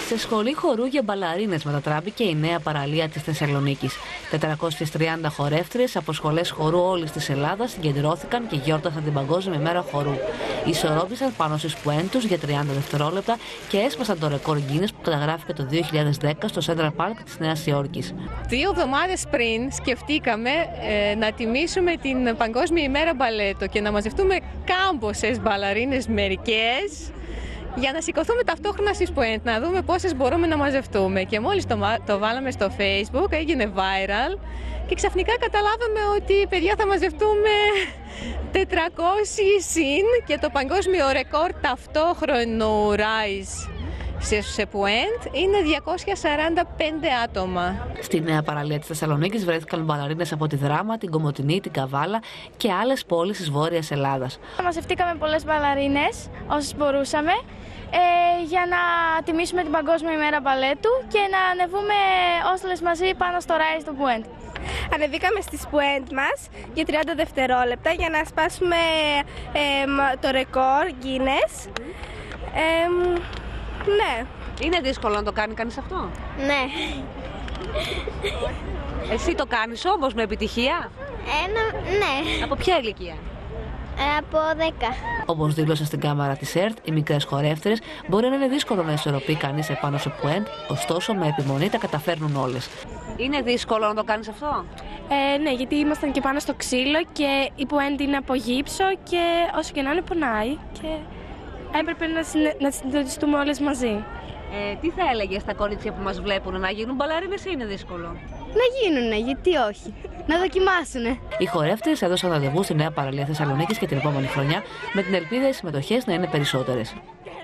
Σε σχολή χορού για μπαλαρίνες μετατράπηκε η νέα παραλία της Θεσσαλονίκης. 430 χορεύτριες από σχολές χορού όλης της Ελλάδας συγκεντρώθηκαν και γιόρτασαν την Παγκόσμια ημέρα χορού. Ισορρόπησαν πάνω στις πουέντ τους για 30 δευτερόλεπτα και έσπασαν το ρεκόρ Guinness που καταγράφηκε το 2010 στο Central Park της Νέας Υόρκης. 2 εβδομάδες πριν σκεφτήκαμε να τιμήσουμε την Παγκόσμια ημέρα μπαλέτο και να μαζευτούμε κάμποσες μπαλαρίνες μερικές, για να σηκωθούμε ταυτόχρονα στις πουέντ, να δούμε πόσες μπορούμε να μαζευτούμε. Και μόλις το βάλαμε στο Facebook, έγινε viral και ξαφνικά καταλάβαμε ότι, παιδιά, θα μαζευτούμε 400 συν και το παγκόσμιο ρεκόρ ταυτόχρονο rise σε πουέντ είναι 245 άτομα. Στη νέα παραλία της Θεσσαλονίκης βρέθηκαν μπαλαρίνες από τη Δράμα, την Κομοτηνή, την Καβάλα και άλλες πόλεις της Βόρειας Ελλάδας. Μαζευτήκαμε πολλές μπαλαρίνες όσες μπορούσαμε για να τιμήσουμε την Παγκόσμια ημέρα μπαλέτου και να ανεβούμε όλες μαζί πάνω στο rise του πουέντ. Ανεβήκαμε στις πουέντ μας για 30 δευτερόλεπτα για να σπάσουμε το ρεκόρ Guinness. Ναι. Είναι δύσκολο να το κάνει κανείς αυτό? Ναι. Εσύ το κάνεις όμως με επιτυχία? Ναι. Από ποια ηλικία? Από 10. Όπως δήλωσε στην κάμερα της ΕΡΤ, οι μικρές χορεύτριες μπορεί να είναι δύσκολο να ισορροπεί κανείς επάνω σε πουέντ, ωστόσο με επιμονή τα καταφέρνουν όλες. Είναι δύσκολο να το κάνεις αυτό? Ναι, γιατί ήμασταν και πάνω στο ξύλο και η πουέντ είναι από γύψο και όσο και να είναι πονάει και έπρεπε να συντονιστούμε όλες μαζί. Τι θα έλεγες στα κορίτσια που μας βλέπουν, να γίνουν μπαλαρίνες ή είναι δύσκολο? Να γίνουνε, γιατί όχι. Να δοκιμάσουνε. Οι χορεύτριες έδωσαν ραντεβού στη νέα παραλία Θεσσαλονίκης και την επόμενη χρονιά με την ελπίδα οι συμμετοχές να είναι περισσότερες.